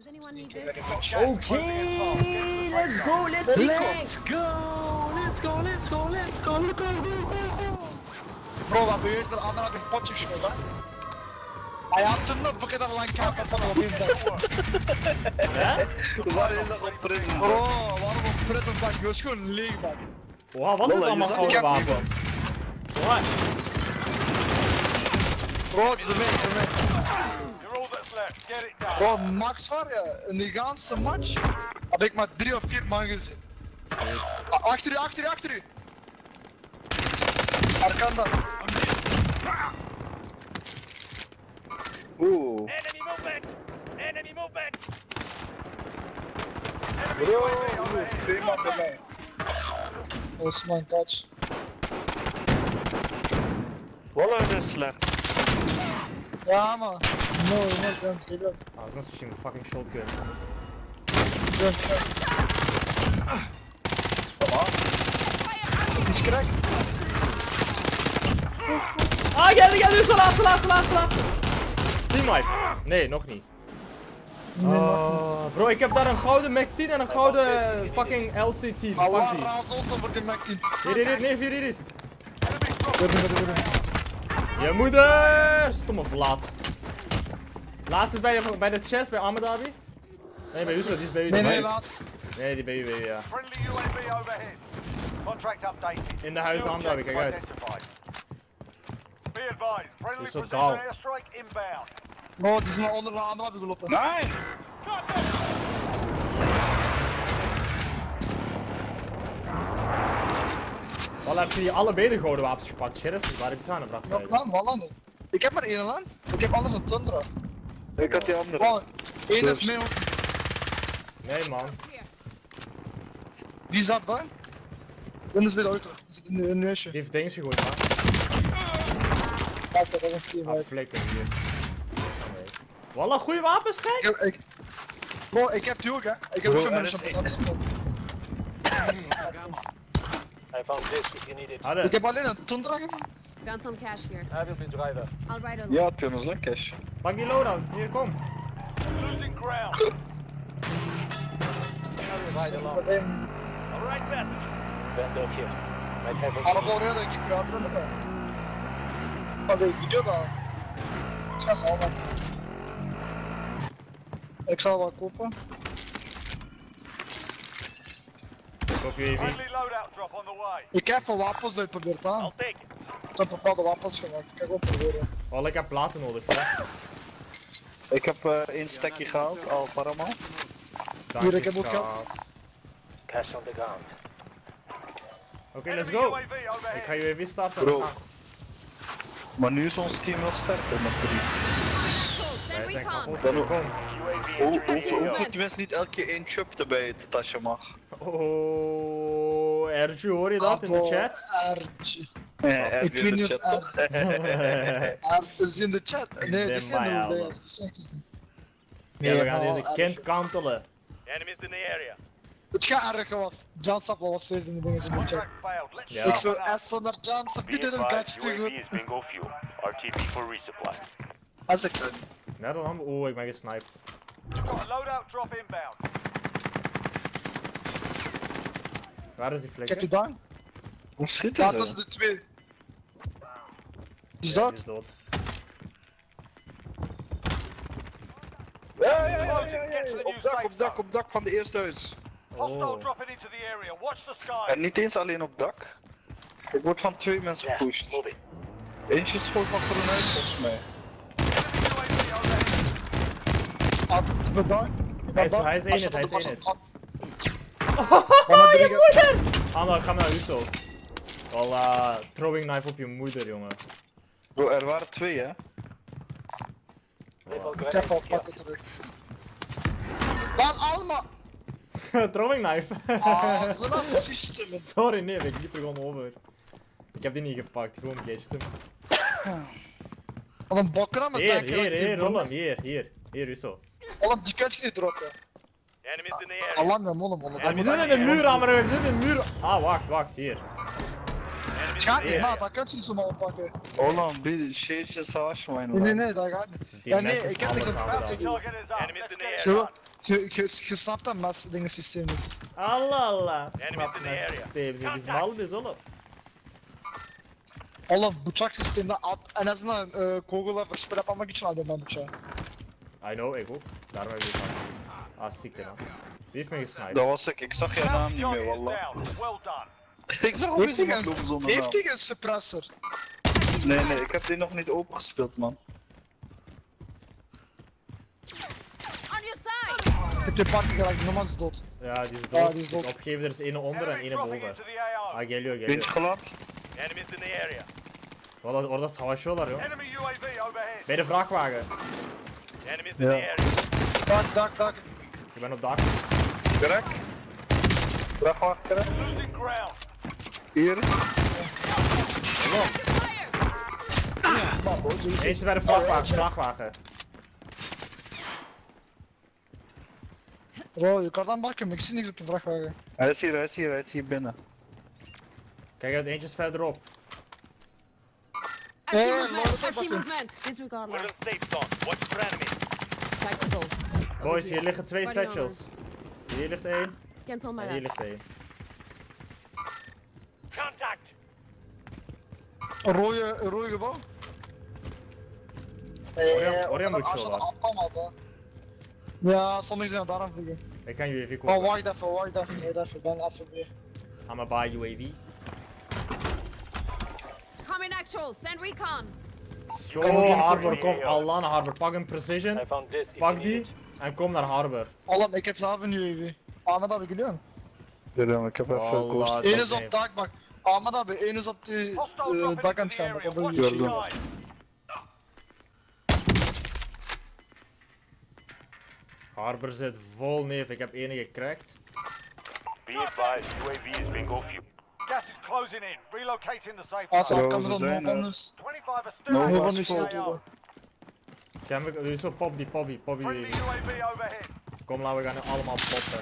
Does anyone need this? Okay, let's go, let's go. Bro, wat beweert er aan een potje schulden? Hij had toen nog een keer lang kijken van op inderdaad. Ja? Waar is dat op prison? Bro, waarom op prison bak? Je was gewoon leeg bak. Wow, wat is het allemaal gouden wapen? Wat? Bro, het is de mee. Bro, Max waar je? In die ganse match heb ik maar 3 of 4 man gezien. Achter u! Arkanda. Oeh. Enemy movement! Bro, twee man bij mij. Dat is mijn catch. Wallah, dat is slecht. Ja man. No, don't kill him. Ah, dat is misschien een fucking shotgun. Don't kill him. Kom aan. Die is correct. Ah, ja, nu is de laatste. Team wipe. Nee, nog niet. Bro, ik heb daar een gouden Mac 10 en een gouden fucking LCT. Maar Pak waar die. raast ons voor die Mac 10? Hier. Je moeder! Stomme vlaat. Laatste is bij de chest bij Ahmadabi. Nee, bij Uzo, die is bij u. Nee, laat. Nee, die bij u, ja. Friendly UAV overhead. Contract updated. In de huizen Ahmadabi, kijk uit. Be advised, friendly Zo precision kaal. airstrike inbound. Oh, die is naar onder de andere gelopen. Nee! Wel heb je die allebei de gouden wapens gepakt, sheriff? Waar heb je het aan gebracht? Ja, plan, wel niet. Ik heb maar één land. Ik heb alles een Tundra. Ik had die andere. Oh, één is Dus. mee. Nee, man. Die zat daar. Dan is bij de auto. Die zit in de neusje. Die heeft dinges gegooid, man. Kijk, dat is een team. Ah, flikker hier. Wallah, goede wapens, gek! Bro, ik heb die ook, hè. Ik heb ook zo'n mensen op het I found this if you need it. Hadden. Ik heb alleen een Tundra gedaan. Found some cash here. I will be driver. I'll ride along. Ja, toen is lekker. Pak die loadout, hier, kom. Losing ground. Ride along. Alright, Ben. Ben, ook hier. Might have a Allemaal redden, ik ga er nog bij. Wat weet je dat? Ik ga ze allemaal. Ik zal wel kopen. Koop je EV. friendly loadout drop on the way. Ik heb veel wapens uitgeprobeerd aan. I'll take it. Ik heb bepaalde wapens gemaakt. Ik ga gewoon proberen. Wallah, ik heb platen nodig, ja. Ik heb één stekje gehaald, al paramal. Hier, ik heb ook geld. Cash on the ground. Oké, let's Enemy go. UAV Ik overhead. ga UAV starten. Bro. Maar nu is ons team wel sterker met 3. Send Wij zijn recon. kapot. Dan ook. Kom. Hoeveel tenminste niet elke keer één chub erbij het tasje mag? Oh, Erju, hoor je dat in de chat? Ertje. Ja, Ik weet niet of chat. Er is in de chat. Nee, het is ben niet mij in al, de man. chat. Ja, we gaan deze kind kantelen. Enemies in the area. Het gaat erger was. John Sappel was steeds in de dingen in de chat. Contract failed. Let's Ja. Ik sharpen zou up. S naar John Sappel, die deed een catch te goed. is bingo fuel. RTB for resupply. Als ik kan. Ja, dan hebben we... Oh, ik ben gesniped. Got a loadout drop inbound. Waar is die Kijk flikker? je daar? Hoe schieten Daar ze? tussen de twee. Die is Ja, dood. die is dood. Get to the new safe zone. Op dak van de eerste huis. Hostile Oh. dropping into the area. Watch the En skies. niet eens alleen op dak. Ik word van 2 mensen gepusht. Eentje schoot van groen uit volgens mij. UAV overhead. Ah, ik ben daar. Ik ben daar. Hij is Als je één dat het, ervoor hij zat. Oh, je moeder! Ga naar Uso. Wallah, throwing knife op je moeder, jongen. Bro, er waren 2 hè. Ik heb al pakken terug. Dan allemaal! Throwing knife. Ah, ze racisten met. Sorry, nee, ik liep er gewoon over. Ik heb die niet gepakt, gewoon geest hem. Al een bokker aan mijn denken. Hier, Roland, hier, Uso. Al die kun je niet droppen. Enemies in the Al area. lang met monnen. Ja, we zitten in de muur, Amber, we zitten in de muur. Ah, wacht, hier. Het gaat niet, maat, dat kun je niet zomaar oppakken. Holland, shades sausage man. Nee, dat gaat niet. Die Ja, nee, mensen ik heb niet staan gevraagd. er Target is up. Enemies Let's in the get it area. done. Je snapt dat mas dingen systeem niet. Allah Allah. Enemies Snap in the mijn area. systeem niet. Biz mal biz oğlum. Oğlum bıçak sisteminde en azından Google'a verspreid yapmak için aldım ben bıçağı. I know, ik ook. Daarom heb ik het gehad. Ah, ziekte man. Wie heeft me gesniped? Dat was ik zag jouw naam niet meer, Target is wallah. down. Well done. Ik zag opeens iemand lopen zonder naam. Heeft hij een suppressor? Nee, ik heb die nog niet opengespeeld, man. On your side! Ik heb je parking gelijk, normaal is dood. Ja, die is Ja, dood. die is dood. Op een gegeven moment is één onder en Enemy één dropping boven. into the AO. Ah, geliyor Eentje geliyor. gelaat. Enemies in the area. Orada savaşıyorlar joh. Enemy UAV overhead. Bij de vrachtwagen. Enemies in the area. Dak. Ik ben op dak. Direct. Vrachtwagen. Losing ground. Hier. Eentje bij de vrachtwagen. Vrachtwagen. Bro, yukarıdan bakıyorum, ik zie niks op de vrachtwagen. Hij is hier binnen. Kijk uit, eentje is verderop. I see Eh, movement! load I up see button. movement! Disregard We're in last. safe zone. Watch for enemies. Tacticals. Boys, hier liggen twee Body satchels. Hier ligt één Cancel my en hier last. ligt één. Contact. Een rode gebouw. Oraya mı uçuyorlar? Atlamadı. Ja, sommigen zijn daar aan vliegen. Ik kan UAV Oh, kopen. wacht even, ben even weer. I'ma buy UAV. Come in actual, send recon! Yo, Harbor, kom. Allah'ın Harbor. Pak een precision. found this. Pak die en kom naar Harbor. Oğlum, ik heb zelf een UAV. Ahmet abi gülüyor musun? Görüyorum, ik heb even Wallah, ghost. Eén dat is op neemt. dak bak. Ahmet abi, één is op die Hostile dropping dak aan into het the gaan. area. Dat wil Watch je your zien. skies. Harbor zit vol neef. Ik heb ene gecrackt. Be advised, UAV is bingo fuel. Gas is closing in. Relocating the safe Als zone. hij Zo, kan ze dan zijn, nog anders. 25 are still No, in Nog was anders the zo. AO. Kan we zo pop die Friendly UAV. UAV overhead. Kom, laten we gaan nu allemaal poppen.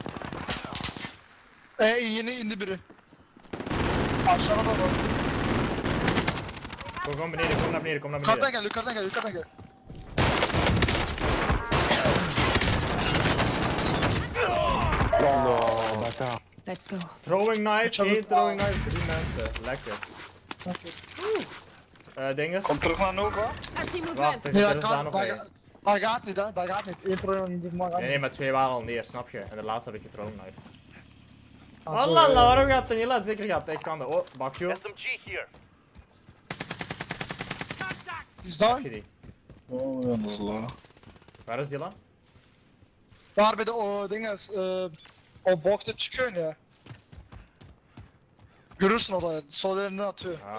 Yeni indi biri. Aşağıda da var. Kom beneden, kom naar beneden, kom naar Yukarıdan beneden. gel, yukarıdan gel. Let's go. Throwing knife, Çabuk. één throwing knife, 3 mensen. Lekker. Dinges. Kom terug naar Nova. I see Wacht, movement! er Nee, er dat staan kan, nog dat één. gaat- dat gaat niet hè, dat gaat niet. Eén probleem niet maar Nee, maar twee waren al neer, snap je? En de laatste heb ik gethrowing knife. Ah, zo, Allah, ja. waarom gaat het niet? Laat zeker gaat. Ik kan de. Oh, bakje. SMG here. Die is Heb daar. je die? Oh, ja, dat is laag. Waar is die dan? Daar bij de dingen op bochten çıkıyorsun ya. Görürsün orada, sol eline atıyor. Ah.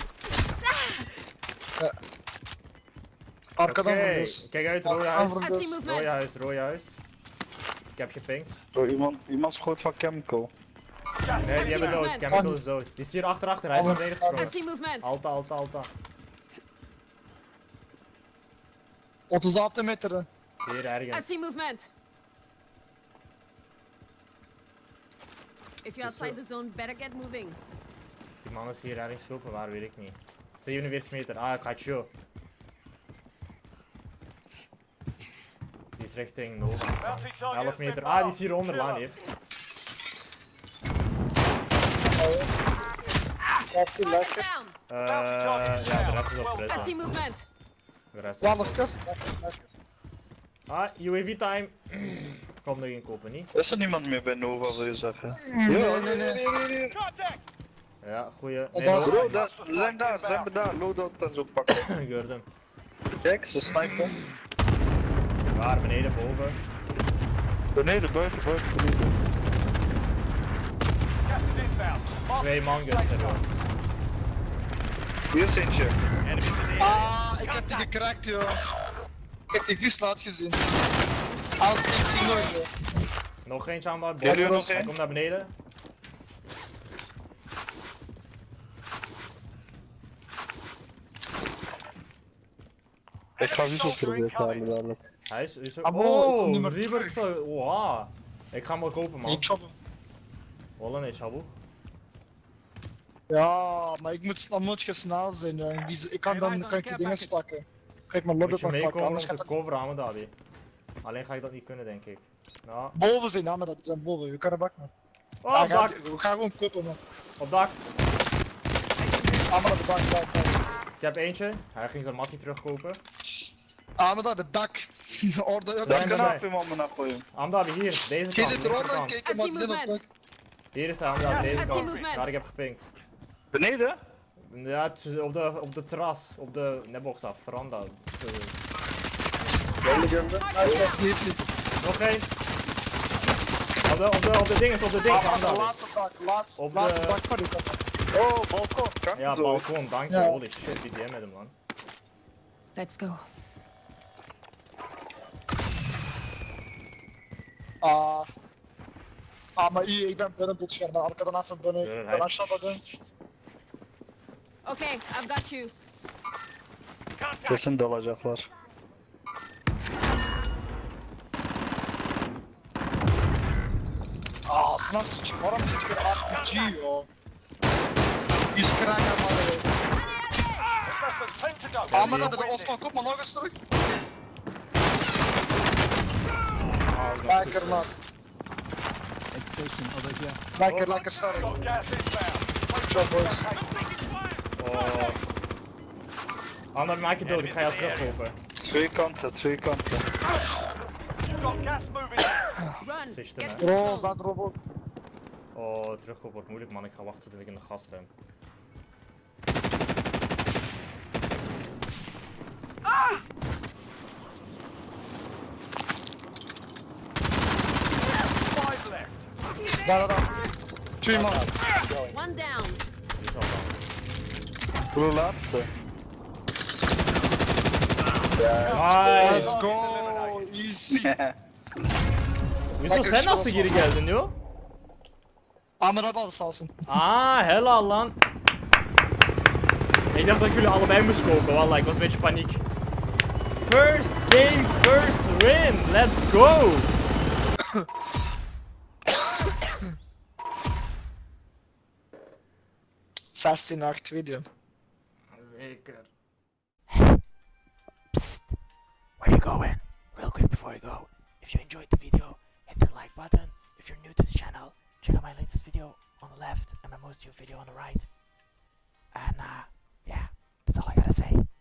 Arkadan Oké, vuruyorsun. kijk uit, rode Arkadan huis. I see vuruyorsun. movement! Rode huis, rode huis. Ik heb gepinkt. Zo, iemand schoot van Chemical. Gas Nee, is die hebben dood. movement. Chemical is dood. Die is hier achter, hij is naar beneden I gesprongen. see movement! Alta, alta, alta. 36 metre. Hier I ergens. see movement! If you're outside the zone, better get moving. Die man is hier ergens gelopen, waar weet ik niet. 47 meter, ah, ik had je. Die is richting Nova. Bounty target 11 has been meter, ah, die is marked. hieronder, Kill laan her. heeft. Target down! Ja, de rest is op I see prison. movement! De rest is... 12 kast. Ah, UAV time. Kom nog inkopen, niet? Is er niemand meer bij Nova, wil je zeggen? Nee. Contact. Ja, goeie. Nee, Dat is- Nova. Bro, ze zijn daar, loadout en zo pakken. Gordon. Kijk, ze snipen. Waar, beneden, boven. Beneden, buiten. Gas is inbound. Mark Twee the man safe guns zone. Hier is eentje. Enemies in the area. Ah, ik heb die gecrackt joh. Ik heb die vis laat gezien. Als ik zie nooit joh. Nog eentje aan de Ja, er boven. nog Hij één. komt naar beneden. Ik ga Wieso proberen te halen dadelijk. Hij is ook... Ah, bro, ik kom Oh, niet meer Reaver terug. zo... Wow. Ik ga hem wel kopen, man. Ik chop hem. Wallen, nee, Shabu. Ja, maar dan moet je snel zijn joh. Ik kan dan kan ik die dingen pakken. Kijk maar Moet lodder je nog pakken, meekomen om anders te gaat het... coveren aan me, Dabi. Alleen ga ik dat niet kunnen, denk ik. Nou. Boven zijn, Ahmed, dat zijn boven. We kunnen bak man. Oh, op dak. We gaan gewoon kuppen man. Op dak. Ahmed op de dak. Ik heb eentje. Hij ging zijn mattie terugkopen. Ahmed op het dak. Orde, Ja, Dan ik oké. ben knap iemand me naar gooien. Amdabi, hier. Deze Geen kant. dit eronder, linkerkant. kijk I maar see zin op movement. Hier is de Amdabi, deze I see kant. movement. Daar ik heb gepinkt. Beneden? Ja, het is op de terras. Op de netbox af. Veranda. Nog één. Op de dingen, op de dingen. Ahmed, de Amdabi. laatste dak, laatste Op dak de- van die kant. Oh, balkon. Kan Ja, zo. balkon, dank je. Ja. Holy shit, die DM met hem, man. Let's go. Maar hier, ik ben binnen het scherm. Ik kan dan even binnen. Ja, Ik hij ben is- aan het doen. Okay, I've got you. Dat zijn dalacaklar. Ağzına sıçayım. Oram sıçıyor. RPG yo. Biz kıran yapmalı. Time to go. Ahmet abi de Osman kopma ne gösteriyor? Lekker man. Lekker sarı. Got gas inbound. Çok boys. Oh. Amdabi, maak je dood. Ik ga jou terugkopen. Twee kanten, twee kanten. You've got gas moving. Run. System, Get hè. to the Oh, zone. ben robot. Oh, terugkopen wordt moeilijk, man. Ik ga wachten tot ik in de gas ben. Five left. Daar. Twee man. One down. Die is al down. Voor de laatste. Nice. Let's go. Easy. Wieso Lekker zijn als ze schot, hier man. gelden, joh? Ahmet abi aldı sağ olsun. Ah, hella lan. Ik dacht dat ik jullie allebei moest kopen, wallah, ik was een beetje paniek. First game, first win, let's go! Ses in acht video. Zeker. Psst, where you going? Real quick before you go, if you enjoyed the video, hit the like button. If you're new to the channel, check out my latest video on the left and my most viewed video on the right. And yeah, that's all I gotta say.